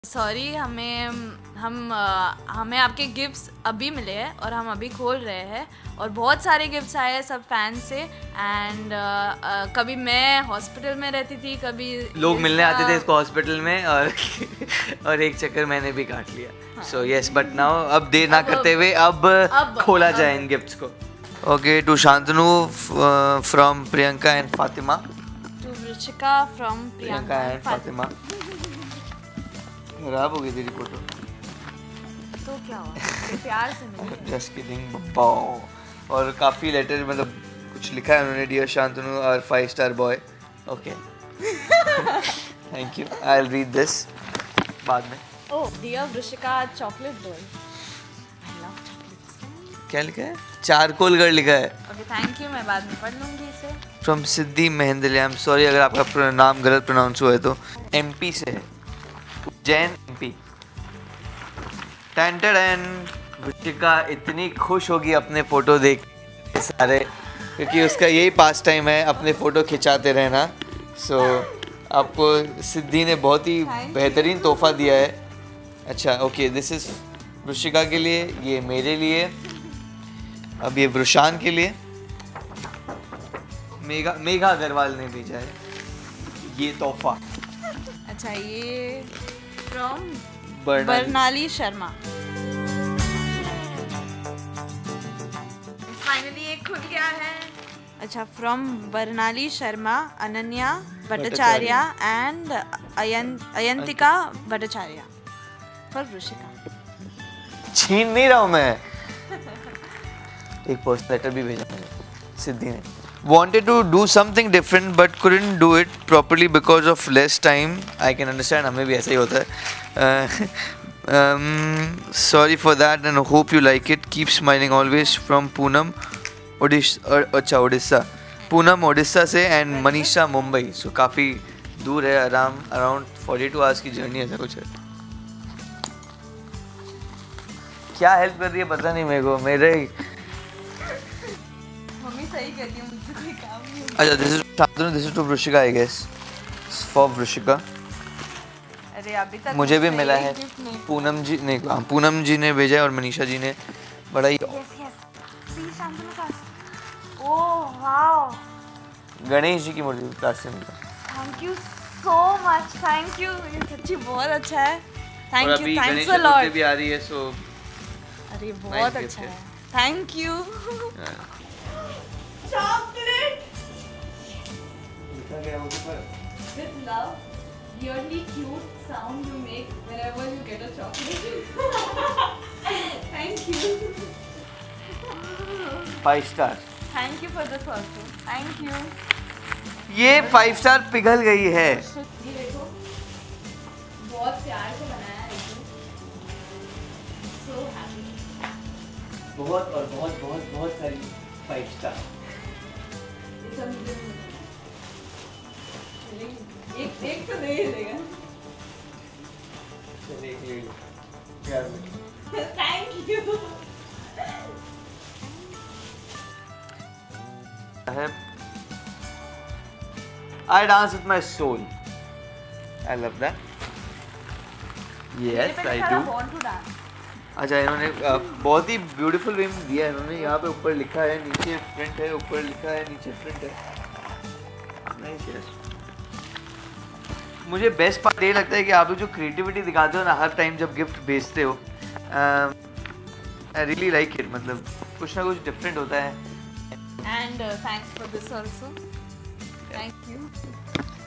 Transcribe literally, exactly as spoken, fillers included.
Sorry, हमें हम हमें आपके गिफ्ट्स अभी मिले हैं और हम अभी खोल रहे हैं और बहुत सारे गिफ्ट्स आए हैं सब फैन से। एंड कभी मैं हॉस्पिटल में रहती थी, कभी लोग मिलने आते थे इसको हॉस्पिटल में और और एक चक्कर मैंने भी काट लिया। सो यस, बट नाउ अब देर ना करते हुए अब, अब खोला अब, जाए इन गिफ्ट्स को। Okay, to Shantanu from Priyanka and Fatima. To Vrishchika from Priyanka and Fatima. खराब हो गई तेरी फोटो तो क्या हुआ, प्यार से मिली। Just kidding बब्बा। और काफ़ी लेटर, मतलब कुछ लिखा है उन्होंने, डियर शांतनु और five star boy. Okay, thank you, I will read this बाद में। Oh, dear Vrishchika chocolate boy, I love chocolates. क्या लिखा है? चारकोल गर्ल लिखा है। ओके, थैंक यू, मैं बाद में पढ़ लूंगी इसे। From Siddhi Mahendra, I am sorry अगर आपका नाम गलत प्रोनाउंस हुआ है तो। एमपी से है, जैन एमपी। टन टन, वृश्चिका इतनी खुश होगी अपने फोटो देख सारे, क्योंकि उसका यही पास टाइम है अपने फोटो खिंचाते रहना। सो so, आपको सिद्धि ने बहुत ही बेहतरीन तोहफा दिया है। अच्छा, ओके, दिस इज वृश्चिका के लिए, ये मेरे लिए, अब ये वृषान के लिए। मेघा मेघा अग्रवाल ने भेजा है ये तोहफा। अच्छा, ये फ्रॉम बर्नाली शर्मा। फाइनली एक खुल गया है। अच्छा, from Barnali Sharma, Ananya Bhattacharya and Ayantika Bhattacharya for Vrishchika. छीन नहीं रहा हूँ मैं। एक पोस्ट लेटर भी भेजा मैंने सिद्धि ने। Wanted to do something different but couldn't do it properly because of less time. I can understand, हमें भी ऐसा ही होता है। uh, um, sorry for that and hope you like it. Keep smiling always from Poonam Odisha. अच्छा, उड़ीसा, पूनम उड़ीसा से and Manisha Mumbai. So so, काफ़ी दूर है, आराम अराउंड फोर्टी टू आवर्स की जर्नी ऐसा कुछ है। क्या हेल्प कर रही है पता नहीं मेरे को, मेरे सही कहती हूँ, मुझसे कोई काम नहीं। अच्छा, this is Shantanu, this is to Vrishchika I guess, for Vrishchika. अरे अभी तक मुझे भी मिला है, पूनम जी ने, हाँ, पूनम जी ने भेजा है और मनीषा जी ने बड़ा ही। यस यस, सी शांतनु का। ओह वाओ, गणेश जी की मूर्ति पास से मिला। Thank you so much, thank you, ये सच्ची बहुत अच्छा है। Thank you, thanks a lot. भी आ रही है, सो अरे बहुत अच्छा है, thank you. Chocolate with love, weirdly cute sound you make whenever you get a chocolate. Thank you. Five star. Thank you for this also. Thank you. ये five star पिघल गई है। ये देखो, बहुत प्यार से बनाया है इसको। So happy. बहुत और बहुत बहुत बहुत सारी फाइव स्टार। एक एक तो नहीं देगा। Thank you. I dance with my soul. I love that. Yes, I do. अच्छा, इन्होंने बहुत ही ब्यूटीफुल वे में दिया है इन्होंने। यहाँ पे ऊपर लिखा है, नीचे प्रिंट है, ऊपर लिखा है, नीचे प्रिंट है। Nice, yes. मुझे बेस्ट पार्ट ये लगता है कि आप लोग जो क्रिएटिविटी दिखाते हो ना हर टाइम जब गिफ्ट भेजते हो, आई रियली लाइक इट। मतलब कुछ ना कुछ डिफरेंट होता है। And thanks for this also, thank you.